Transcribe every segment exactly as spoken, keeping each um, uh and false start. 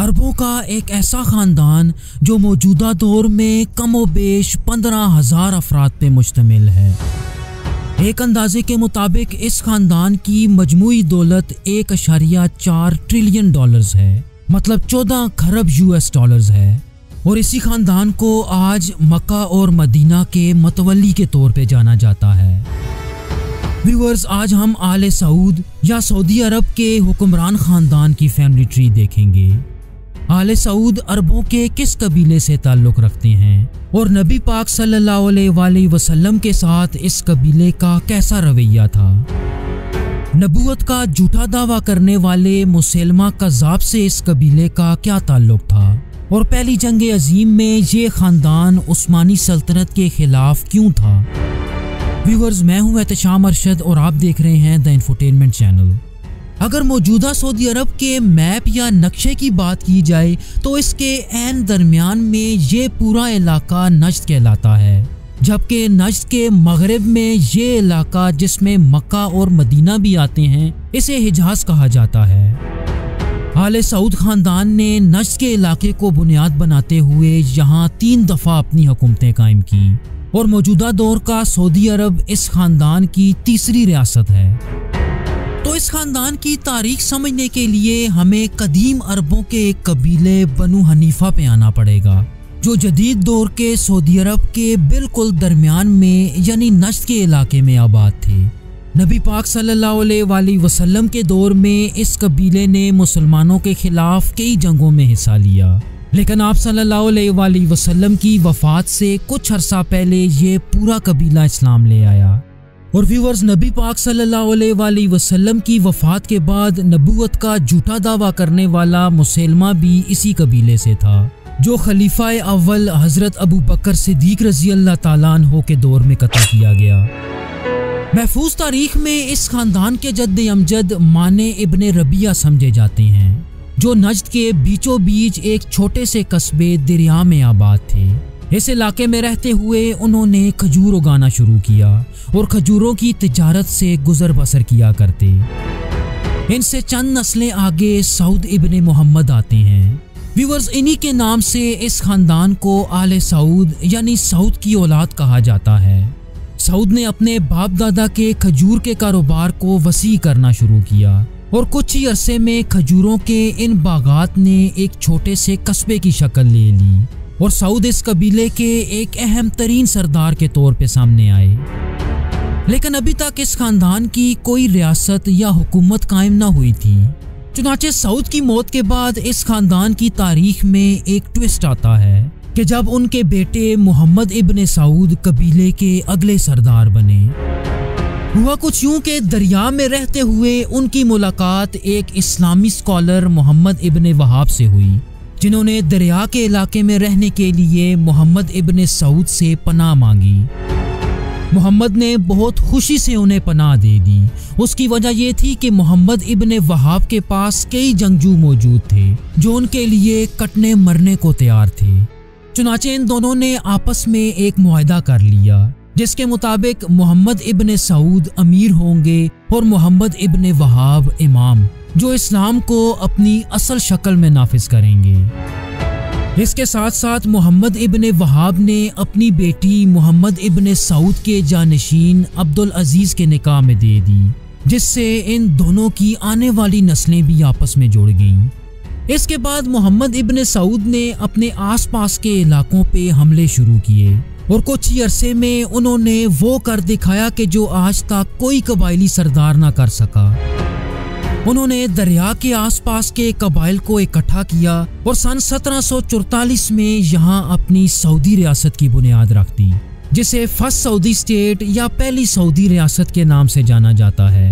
अरबों का एक ऐसा ख़ानदान जो मौजूदा दौर में कमोबेश पंद्रह हज़ार अफराद पे मुश्तमिल है। एक अंदाजे के मुताबिक इस ख़ानदान की मजमूई दौलत एक अशारिया चार ट्रिलियन डॉलर्स है, मतलब चौदह खरब यूएस डॉलर्स है। और इसी ख़ानदान को आज मक्का और मदीना के मतवली के तौर पे जाना जाता है। व्यूअर्स, आज हम आले सऊद या सऊदी अरब के हुक्मरान ख़ानदान की फैमिली ट्री देखेंगे। आले सऊद अरबों के किस कबीले से ताल्लुक़ रखते हैं और नबी पाक सल्लल्लाहु अलैहि वसल्लम के साथ इस कबीले का कैसा रवैया था। नबूवत का झूठा दावा करने वाले मुसलमा कज़्ज़ाब से इस कबीले का क्या ताल्लुक़ था और पहली जंग अजीम में ये ख़ानदान उस्मानी सल्तनत के ख़िलाफ़ क्यों था। व्यूअर्स, मैं हूं एहतशाम अरशद और आप देख रहे हैं द इंफोटेनमेंट चैनल। अगर मौजूदा सऊदी अरब के मैप या नक्शे की बात की जाए तो इसके ऐन दरमियान में ये पूरा इलाका नज्द कहलाता है, जबकि नज्द के मगरिब में ये इलाका जिसमें मक्का और मदीना भी आते हैं इसे हिजाज कहा जाता है। आले सऊद ख़ानदान ने नज्द के इलाके को बुनियाद बनाते हुए यहाँ तीन दफ़ा अपनी हुकूमतें कायम की और मौजूदा दौर का सऊदी अरब इस ख़ानदान की तीसरी रियासत है। तो इस ख़ानदान की तारीख समझने के लिए हमें कदीम अरबों के एक कबीले बनु हनीफा पे आना पड़ेगा, जो जदीद दौर के सऊदी अरब के बिल्कुल दरमियान में यानी नज्द के इलाके में आबाद थे। नबी पाक सल्लल्लाहु अलैहि वसल्लम के दौर में इस कबीले ने मुसलमानों के खिलाफ कई जंगों में हिस्सा लिया, लेकिन आप सल्लल्लाहु अलैहि वसल्लम की वफ़ात से कुछ अरसा पहले ये पूरा कबीला इस्लाम ले आया। और व्यूअर्स, नबी पाक सल्लल्लाहु अलैहि वसल्लम की वफ़ात के बाद नबूवत का झूठा दावा करने वाला मुसलमा भी इसी कबीले से था, जो खलीफा अव्वल हज़रत अबू बकर सिद्दीक़ रज़ी अल्लाह ताला अन्हु के दौर में कत्ल किया गया। महफूज तारीख में इस ख़ानदान के जद्द अमजद माने इब्ने रबिया समझे जाते हैं, जो नज्द के बीचों बीच एक छोटे से कस्बे दरिया में आबाद थे। इस इलाके में रहते हुए उन्होंने खजूर उगाना शुरू किया और खजूरों की तिजारत से गुजर बसर किया करते। इनसे चंद नस्लें आगे सऊद इब्ने मोहम्मद आते हैं। व्यूअर्स, इन्हीं के नाम से इस ख़ानदान को आले सऊद यानी सऊद की औलाद कहा जाता है। सऊद ने अपने बाप दादा के खजूर के कारोबार को वसी करना शुरू किया और कुछ ही अरसे में खजूरों के इन बागात ने एक छोटे से कस्बे की शक्ल ले ली और सऊद इस कबीले के एक अहम तरीन सरदार के तौर पे सामने आए। लेकिन अभी तक इस ख़ानदान की कोई रियासत या हुकूमत कायम ना हुई थी। चुनाचे सऊद की मौत के बाद इस ख़ानदान की तारीख में एक ट्विस्ट आता है कि जब उनके बेटे मोहम्मद इब्ने सऊद कबीले के अगले सरदार बने। हुआ कुछ यूं कि दरिया में रहते हुए उनकी मुलाकात एक इस्लामी स्कॉलर मोहम्मद इब्ने वहाब से हुई, जिन्होंने दरिया के इलाके में रहने के लिए मोहम्मद इब्ने सऊद से पनाह मांगी। मोहम्मद ने बहुत खुशी से उन्हें पनाह दे दी। उसकी वजह यह थी कि मोहम्मद इब्ने वहाब के पास कई जंगजू मौजूद थे जो उनके लिए कटने मरने को तैयार थे। चुनाचे इन दोनों ने आपस में एक मुआहदा कर लिया, जिसके मुताबिक मोहम्मद इब्ने सऊद अमीर होंगे और मोहम्मद इब्ने वहाब इमाम, जो इस्लाम को अपनी असल शक्ल में नाफिज करेंगे। इसके साथ साथ मोहम्मद इब्ने वहाब ने अपनी बेटी मोहम्मद इब्ने सऊद के जानशीन अब्दुल अजीज के निकाह में दे दी, जिससे इन दोनों की आने वाली नस्लें भी आपस में जुड़ गईं। इसके बाद मोहम्मद इब्ने सऊद ने अपने आसपास के इलाकों पे हमले शुरू किए और कुछ ही अरसे में उन्होंने वो कर दिखाया कि जो आज तक कोई कबायली सरदार ना कर सका। उन्होंने दरिया के आसपास के कबाइल को इकट्ठा किया और सन सत्रह सौ चौतालीस में यहाँ अपनी सऊदी रियासत की बुनियाद रख दी, जिसे फर्स्ट सऊदी स्टेट या पहली सऊदी रियासत के नाम से जाना जाता है।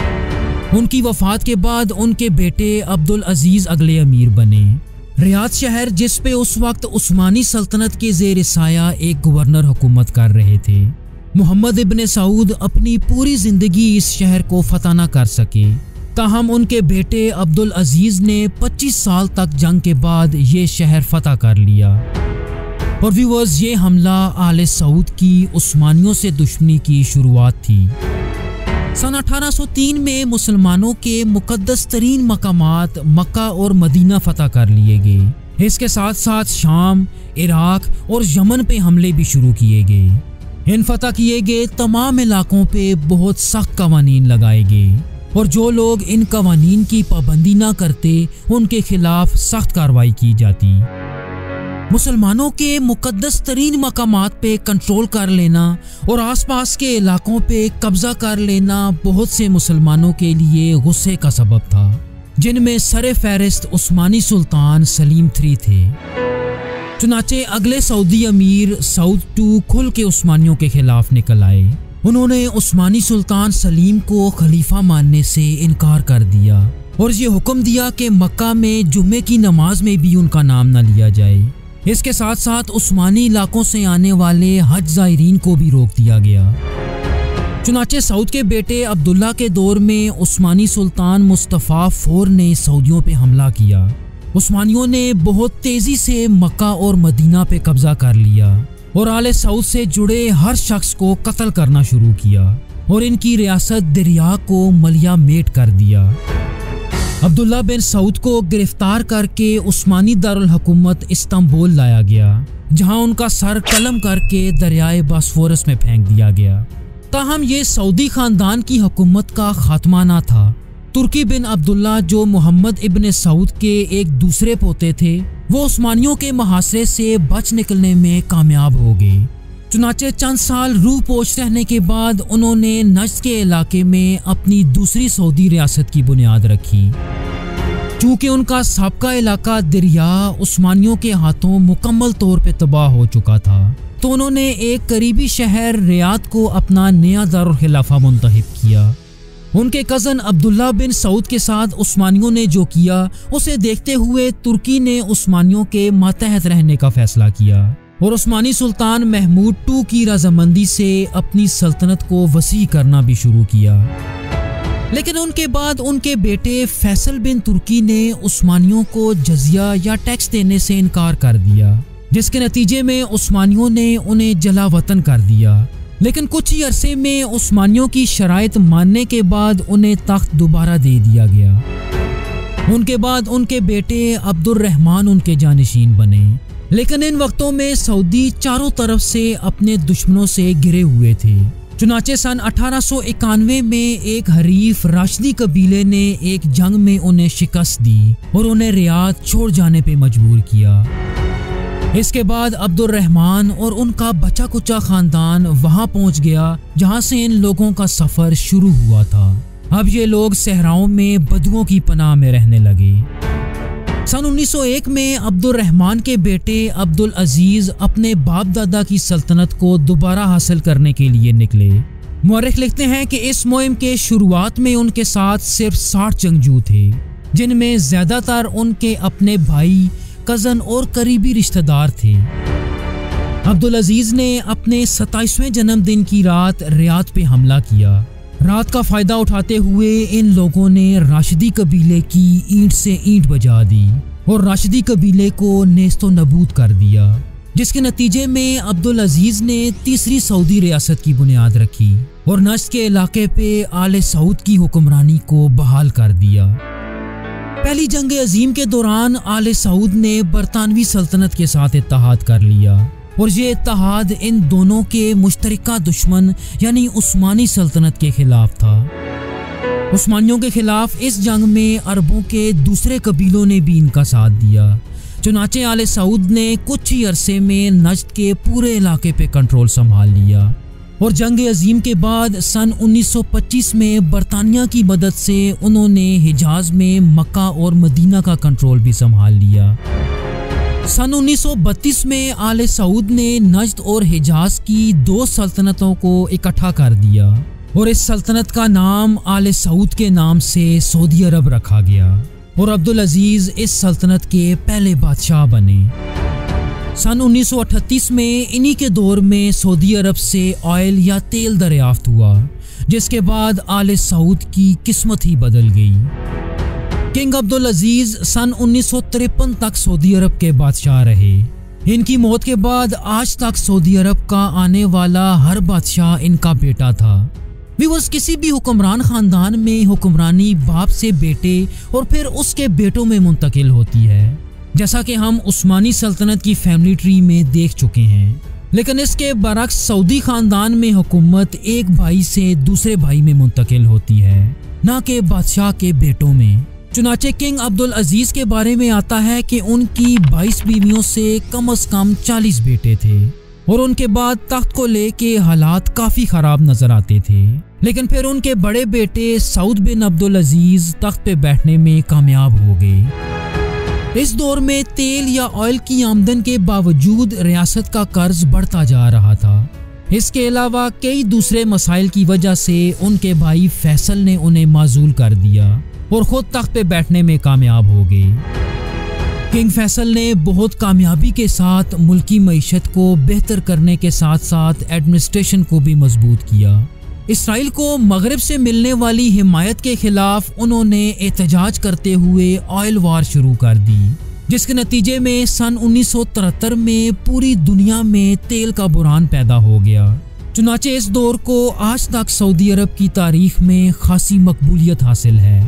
उनकी वफात के बाद उनके बेटे अब्दुल अजीज अगले अमीर बने। रियाद शहर, जिस पे उस वक्त उस्मानी सल्तनत के ज़ेर साया एक गवर्नर हुकूमत कर रहे थे। मोहम्मद इब्ने सऊद अपनी पूरी जिंदगी इस शहर को फतह न कर सके, ताहम उनके बेटे अब्दुल अजीज ने पच्चीस साल तक जंग के बाद ये शहर फतह कर लिया। और व्यूअर्स, ये हमला आले सऊद की उस्मानियों से दुश्मनी की शुरुआत थी। सन अठारह सौ तीन में मुसलमानों के मुकद्दस तरीन मकामात मक्का और मदीना फतह कर लिए गए। इसके साथ साथ शाम, इराक और यमन पे हमले भी शुरू किए गए। इन फतह किए गए तमाम इलाकों पे बहुत सख्त कवानीन लगाए गए और जो लोग इन कवानीन की पाबंदी ना करते उनके खिलाफ सख्त कार्रवाई की जाती। मुसलमानों के मुकद्दस तरीन मकामात पे कंट्रोल कर लेना और आसपास के इलाकों पे कब्जा कर लेना बहुत से मुसलमानों के लिए गुस्से का सबब था, जिनमें सरे फहरिस्त उस्मानी सुल्तान सलीम थ्री थे। चुनाचे अगले सऊदी अमीर सऊद टू खुल के उस्मानियों के खिलाफ निकल आए। उन्होंने उस्मानी सुल्तान सलीम को खलीफा मानने से इनकार कर दिया और ये हुक्म दिया कि मक्का में जुम्मे की नमाज में भी उनका नाम न लिया जाए। इसके साथ साथ उस्मानी इलाकों से आने वाले हज ज़ायरीन को भी रोक दिया गया। चुनाचे सऊद के बेटे अब्दुल्ला के दौर में उस्मानी सुल्तान मुस्तफ़ा फोर ने सऊदियों पे हमला किया। उस्मानियों ने बहुत तेजी से मक्का और मदीना पे कब्जा कर लिया और आले सऊद से जुड़े हर शख्स को कत्ल करना शुरू किया और इनकी रियासत दरिया को मलिया मेट कर दिया। अब्दुल्ला बिन सऊद को गिरफ्तार करके उस्मानी दारुल हुकूमत इस्तांबुल लाया गया, जहां उनका सर कलम करके दरियाए बॉस्फोरस में फेंक दिया गया। ताहम ये सऊदी खानदान की हुकूमत का खात्मा ना था। तुर्की बिन अब्दुल्ला जो मोहम्मद इब्न सऊद के एक दूसरे पोते थे, वो उस्मानियों के मुहासरे से बच निकलने में कामयाब हो गए। चुनाचे चंद साल रूह पोश रहने के बाद उन्होंने नज्द के इलाके में अपनी दूसरी सऊदी रियासत की बुनियाद रखी। चूँकि उनका साबका इलाका दरिया उस्मानियों के हाथों मुकम्मल तौर पे तबाह हो चुका था, तो उन्होंने एक करीबी शहर रियाद को अपना नया दारुल खिलाफा मुंतखब किया। उनके कज़न अब्दुल्ला बिन सऊद के साथ उस्मानियों ने जो किया, उसे देखते हुए तुर्की ने उस्मानियों के मातहत रहने का फैसला किया और उस्मानी सुल्तान महमूद टू की रजामंदी से अपनी सल्तनत को वसी करना भी शुरू किया। लेकिन उनके बाद उनके बेटे फैसल बिन तुर्की ने उस्मानियों को जजिया या टैक्स देने से इनकार कर दिया, जिसके नतीजे में उस्मानियों ने उन्हें जला वतन कर दिया। लेकिन कुछ ही अरसे में उस्मानियों की शराइत मानने के बाद उन्हें तख्त दोबारा दे दिया गया। उनके बाद उनके बेटे अब्दुर्रहमान उनके जानिशीन बने। लेकिन इन वक्तों में सऊदी चारों तरफ से अपने दुश्मनों से घिरे हुए थे। चुनाचे सन अठारह सौ इक्यानवे में एक हरीफ राशिदी कबीले ने एक जंग में उन्हें शिकस्त दी और उन्हें रियाद छोड़ जाने पे मजबूर किया। इसके बाद अब्दुर्रहमान और उनका बचा कुचा खानदान वहां पहुंच गया जहां से इन लोगों का सफर शुरू हुआ था। अब ये लोग सहराओं में बदुओं की पनाह में रहने लगे। सन उन्नीस सौ एक में अब्दुर्रहमान के बेटे अब्दुल अजीज अपने बाप दादा की सल्तनत को दोबारा हासिल करने के लिए निकले। मुअर्रिख लिखते हैं कि इस मुहिम के शुरुआत में उनके साथ सिर्फ साठ जंगजू थे, जिनमें ज्यादातर उनके अपने भाई, कजन और करीबी रिश्तेदार थे। अब्दुल अजीज ने अपने सत्ताईसवें जन्मदिन की रात रियाद पे हमला किया। रात का फायदा उठाते हुए इन लोगों ने राशिदी कबीले की ईंट से ईंट बजा दी और राशिदी कबीले को नेस्तो नबूद कर दिया, जिसके नतीजे में अब्दुल अजीज ने तीसरी सऊदी रियासत की बुनियाद रखी और नज्द के इलाके पे आले सऊद की हुक्मरानी को बहाल कर दिया। पहली जंग अजीम के दौरान आले सऊद ने बरतानवी सल्तनत के साथ इत्तेहाद कर लिया और ये इत्तेहाद इन दोनों के मुश्तरका दुश्मन यानी उस्मानी सल्तनत के खिलाफ था। उस्मानियों के खिलाफ इस जंग में अरबों के दूसरे कबीलों ने भी इनका साथ दिया। चुनाचे आले सऊद ने कुछ ही अरसे में नज्द के पूरे इलाके पे कंट्रोल संभाल लिया और जंग अजीम के बाद सन उन्नीस सौ पच्चीस में बरतानिया की मदद से उन्होंने हिजाज में मक्का और मदीना का कंट्रोल भी संभाल लिया। सन उन्नीस सौ बत्तीस में आले सऊद ने नज्द और हिजाज की दो सल्तनतों को इकट्ठा कर दिया और इस सल्तनत का नाम आले सऊद के नाम से सऊदी अरब रखा गया और अब्दुल अजीज इस सल्तनत के पहले बादशाह बने। सन उन्नीस सौ अठतीस में इन्हीं के दौर में सऊदी अरब से ऑयल या तेल दरियाफ्त हुआ, जिसके बाद आले सऊद की किस्मत ही बदल गई। किंग अब्दुल अजीज सन उन्नीस सौ तिरपन तक सऊदी अरब के बादशाह रहे। इनकी मौत के बाद आज तक सऊदी अरब का आने वाला हर बादशाह इनका बेटा था। व्यूअर्स, किसी भी हुक्मरान खानदान में हुक्मरानी बाप से बेटे और फिर उसके बेटों में मुंतकिल होती है, जैसा कि हम उस्मानी सल्तनत की फैमिली ट्री में देख चुके हैं। लेकिन इसके बरक्स सऊदी खानदान में हुकूमत एक भाई से दूसरे भाई में मुंतकिल होती है, ना कि बादशाह के बेटों में। चुनाचे किंग अब्दुल अजीज के बारे में आता है कि उनकी बाईस बीवियों से कम अज कम चालीस बेटे थे और उनके बाद तख्त को लेके हालात काफी खराब नजर आते थे। लेकिन फिर उनके बड़े बेटे सऊद बिन अब्दुल अजीज तख्त पे बैठने में कामयाब हो गए। इस दौर में तेल या ऑयल की आमदन के बावजूद रियासत का कर्ज बढ़ता जा रहा था। इसके अलावा कई दूसरे मसाइल की वजह से उनके भाई फैसल ने उन्हें माजूल कर दिया और खुद तख्त पे बैठने में कामयाब हो गए। किंग फैसल ने बहुत कामयाबी के साथ मुल्की मईशत को बेहतर करने के साथ साथ एडमिनिस्ट्रेशन को भी मजबूत किया। इसराइल को मगरिब से मिलने वाली हिमायत के खिलाफ उन्होंने एहतजाज करते हुए ऑयल वार शुरू कर दी, जिसके नतीजे में सन उन्नीस सौ तिहत्तर में पूरी दुनिया में तेल का बुरान पैदा हो गया। चुनाचे इस दौर को आज तक सऊदी अरब की तारीख में खासी मकबूलियत हासिल है।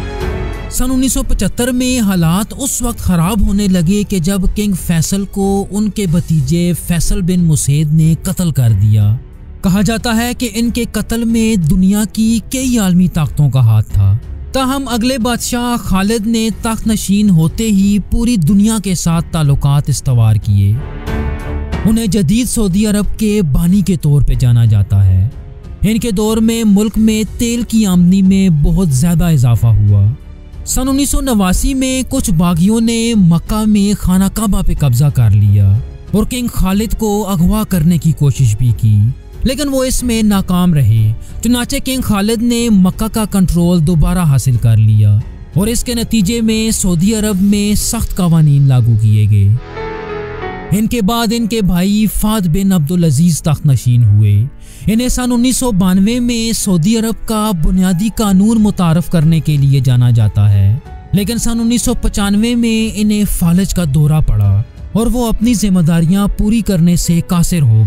सन उन्नीस सौ पचहत्तर में हालात उस वक्त खराब होने लगे कि जब किंग फैसल को उनके भतीजे फैसल बिन मुसेद ने कत्ल कर दिया। कहा जाता है कि इनके कत्ल में दुनिया की कई आलमी ताकतों का हाथ था। ताहम अगले बादशाह खालिद ने तख्त नशीन होते ही पूरी दुनिया के साथ ताल्लुकात इस्तवार किए। उन्हें जदीद सऊदी अरब के बानी के तौर पे जाना जाता है। इनके दौर में मुल्क में तेल की आमदनी में बहुत ज्यादा इजाफा हुआ। सन उन्नीस सौ नवासी में कुछ बागियों ने मक्का में खाना काबा पे कब्जा कर लिया और किंग खालिद को अगवा करने की कोशिश भी की, लेकिन वो इसमें नाकाम रहे। चुनाचे किंग खालिद ने मक्का का कंट्रोल दोबारा हासिल कर लिया और इसके नतीजे में सऊदी अरब में सख्त कवानीन लागू किए गए। इनके बाद इनके भाई फाद बिन अब्दुल अजीज तख्त नशीन हुए। इन्हें सन उन्नीस सौ बानवे में सऊदी अरब का बुनियादी कानून मुतारफ करने के लिए जाना जाता है, लेकिन सन उन्नीस सौ पचानवे में इन्हें फालज का दौरा पड़ा और वो अपनी जिम्मेदारियां पूरी करने से कासिर हो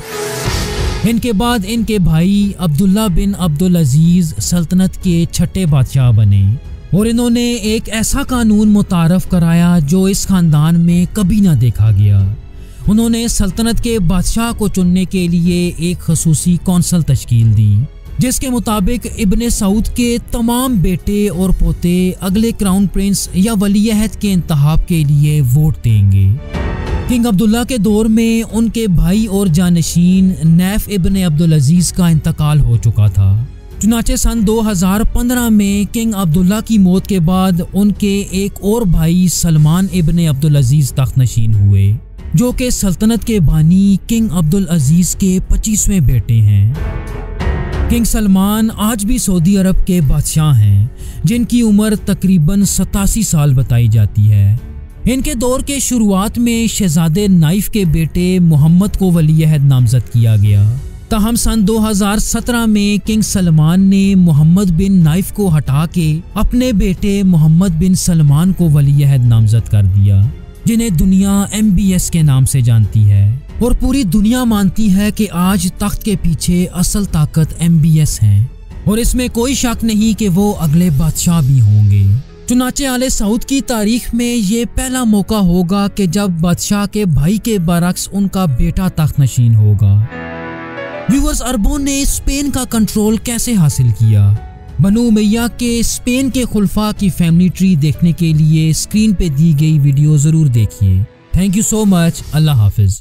गए। इनके बाद इनके भाई अब्दुल्ला बिन अब्दुल अजीज सल्तनत के छठे बादशाह बने और इन्होंने एक ऐसा कानून मुतारफ कराया जो इस खानदान में कभी ना देखा गया। उन्होंने सल्तनत के बादशाह को चुनने के लिए एक खसूसी कौंसल तश्कील दी, जिसके मुताबिक इब्ने सऊद के तमाम बेटे और पोते अगले क्राउन प्रिंस या वलीअहद के इंतखाब के लिए वोट देंगे। किंग अब्दुल्ला के दौर में उनके भाई और जानशीन नैफ इब्ने अब्दुल अजीज का इंतकाल हो चुका था। चुनाचे सन दो हज़ार पंद्रह में किंग अब्दुल्ला की मौत के बाद उनके एक और भाई सलमान इब्ने अब्दुल अजीज तख्त नशीन हुए, जो कि सल्तनत के बानी किंग अब्दुल अजीज के पच्चीसवें बेटे हैं। किंग सलमान आज भी सऊदी अरब के बादशाह हैं, जिनकी उम्र तकरीबन सतासी साल बताई जाती है। इनके दौर के शुरुआत में शहजादे नाइफ के बेटे मोहम्मद को वलीअहद नामजद किया गया। ताहम सन दो हज़ार सत्रह में किंग सलमान ने मोहम्मद बिन नाइफ को हटा के अपने बेटे मोहम्मद बिन सलमान को वलीअहद नामजद कर दिया, जिन्हें दुनिया एम बी एस के नाम से जानती है और पूरी दुनिया मानती है कि आज तख्त के पीछे असल ताकत एम बी एस हैं और इसमें कोई शक नहीं कि वो अगले बादशाह भी होंगे। चुनाचे आले सऊद की तारीख में ये पहला मौका होगा कि जब बादशाह के भाई के बरक्स उनका बेटा तख्त नशीन होगा। व्यूअर्स, अरबों ने स्पेन का कंट्रोल कैसे हासिल किया? बनु उमैया के स्पेन के खुलफा की फैमिली ट्री देखने के लिए स्क्रीन पे दी गई वीडियो जरूर देखिए। Thank you so much. अल्लाह हाफिज।